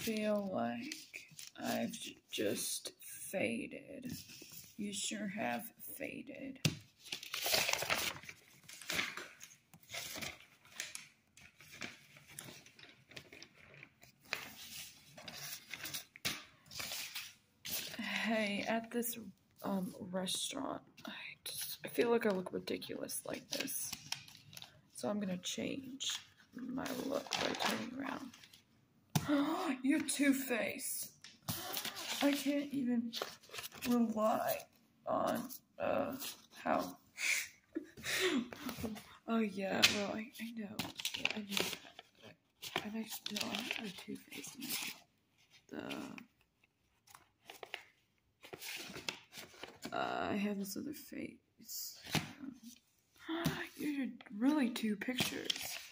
feel like I've just faded. You sure have faded. Hey, at this restaurant, I feel like I look ridiculous like this. So I'm gonna change my look by turning around. You're Two-Faced. I can't even rely on how. Oh yeah, well I know. Yeah, I know that. I'm actually no, I'm not Two-Faced. I have this other face. You're really two pictures.